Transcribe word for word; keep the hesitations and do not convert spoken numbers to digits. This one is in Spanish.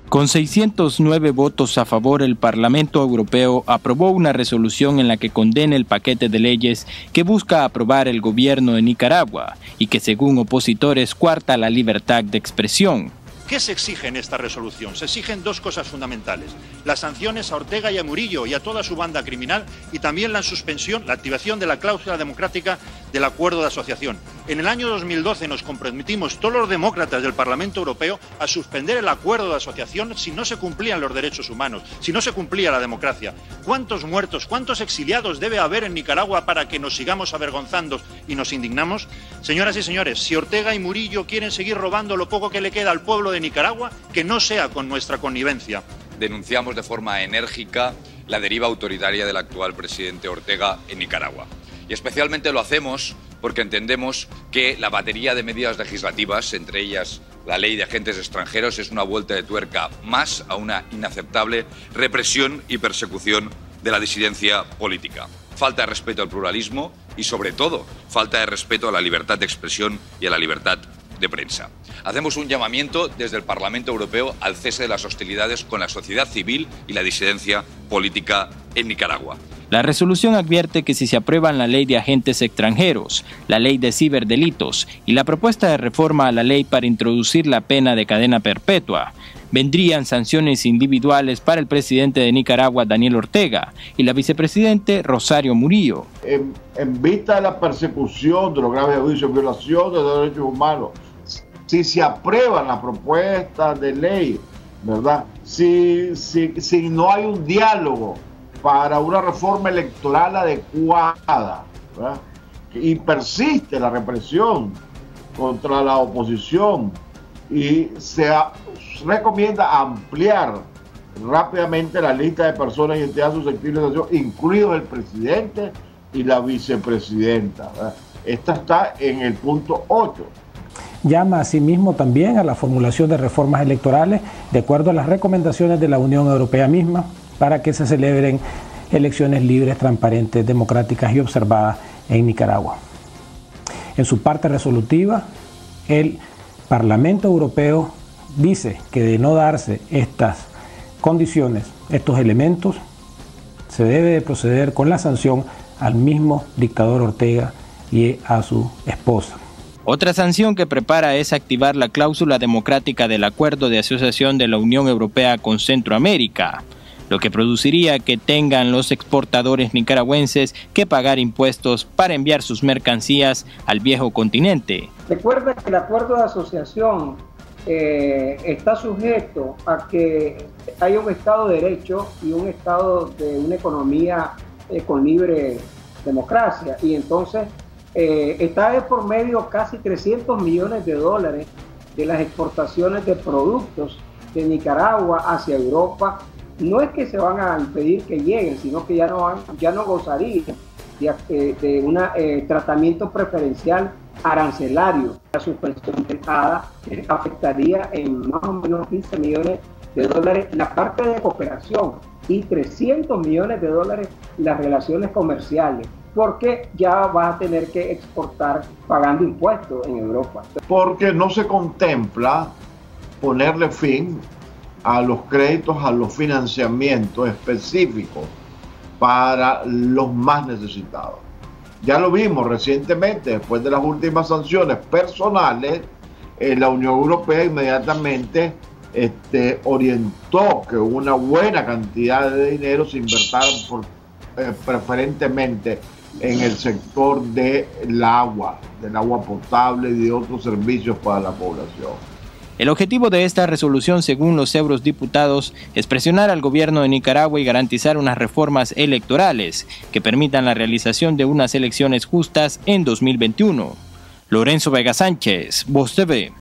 Con seiscientos nueve votos a favor, el Parlamento Europeo aprobó una resolución en la que condena el paquete de leyes que busca aprobar el gobierno de Nicaragua y que, según opositores, coarta la libertad de expresión. ¿Qué se exige en esta resolución? Se exigen dos cosas fundamentales: las sanciones a Ortega y a Murillo y a toda su banda criminal, y también la suspensión, la activación de la cláusula democrática del acuerdo de asociación. En el año dos mil doce nos comprometimos todos los demócratas del Parlamento Europeo a suspender el acuerdo de asociación si no se cumplían los derechos humanos, si no se cumplía la democracia. ¿Cuántos muertos, cuántos exiliados debe haber en Nicaragua para que nos sigamos avergonzando y nos indignamos? Señoras y señores, si Ortega y Murillo quieren seguir robando lo poco que le queda al pueblo de Nicaragua, que no sea con nuestra connivencia. Denunciamos de forma enérgica la deriva autoritaria del actual presidente Ortega en Nicaragua. Y especialmente lo hacemos porque entendemos que la batería de medidas legislativas, entre ellas la ley de agentes extranjeros, es una vuelta de tuerca más a una inaceptable represión y persecución de la disidencia política. Falta de respeto al pluralismo y, sobre todo, falta de respeto a la libertad de expresión y a la libertad de prensa. Hacemos un llamamiento desde el Parlamento Europeo al cese de las hostilidades con la sociedad civil y la disidencia política en Nicaragua. La resolución advierte que si se aprueban la ley de agentes extranjeros, la ley de ciberdelitos y la propuesta de reforma a la ley para introducir la pena de cadena perpetua, vendrían sanciones individuales para el presidente de Nicaragua, Daniel Ortega, y la vicepresidente, Rosario Murillo. En, en vista de la persecución de los graves abusos y violaciones de los derechos humanos, si se aprueban las propuestas de ley, ¿verdad? Si, si, si no hay un diálogo para una reforma electoral adecuada, ¿verdad?, y persiste la represión contra la oposición y se recomienda ampliar rápidamente la lista de personas y entidades susceptibles de sanción, incluidos el presidente y la vicepresidenta, ¿verdad? Esta está en el punto ocho. Llama asimismo también a la formulación de reformas electorales de acuerdo a las recomendaciones de la Unión Europea misma para que se celebren elecciones libres, transparentes, democráticas y observadas en Nicaragua. En su parte resolutiva, el Parlamento Europeo dice que de no darse estas condiciones, estos elementos, se debe de proceder con la sanción al mismo dictador Ortega y a su esposa. Otra sanción que prepara es activar la cláusula democrática del Acuerdo de Asociación de la Unión Europea con Centroamérica, lo que produciría que tengan los exportadores nicaragüenses que pagar impuestos para enviar sus mercancías al viejo continente. Recuerda que el Acuerdo de Asociación eh, está sujeto a que haya un Estado de Derecho y un Estado de una economía eh, con libre democracia, y entonces Eh, está de por medio casi trescientos millones de dólares de las exportaciones de productos de Nicaragua hacia Europa. No es que se van a impedir que lleguen, sino que ya no, van, ya no gozarían de, de un eh, tratamiento preferencial arancelario. La suspensión de ADA eh, afectaría en más o menos quince millones de dólares la parte de cooperación y trescientos millones de dólares las relaciones comerciales, porque ya vas a tener que exportar pagando impuestos en Europa. Porque no se contempla ponerle fin a los créditos, a los financiamientos específicos para los más necesitados. Ya lo vimos recientemente, después de las últimas sanciones personales, eh, la Unión Europea inmediatamente este, orientó que una buena cantidad de dinero se invirtiera por, eh, preferentemente en el sector del agua, del agua potable y de otros servicios para la población. El objetivo de esta resolución, según los eurodiputados, es presionar al gobierno de Nicaragua y garantizar unas reformas electorales que permitan la realización de unas elecciones justas en dos mil veintiuno. Lorenzo Vega Sánchez, Voz T V.